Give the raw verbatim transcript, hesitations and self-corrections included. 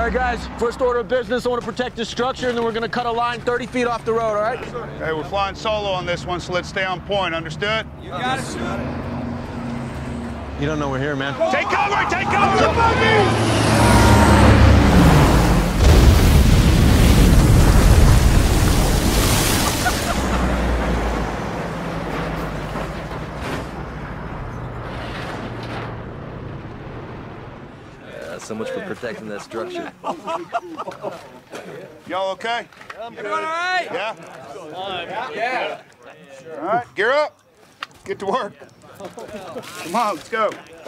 All right, guys, first order of business, I want to protect this structure, and then we're going to cut a line thirty feet off the road, all right? Hey, we're flying solo on this one, so let's stay on point, understood? You got it, You don't know we're here, man. Take cover, take cover! So much for protecting that structure. Y'all okay? Everyone all right? Yeah? Yeah. All right, gear up. Get to work. Come on, let's go.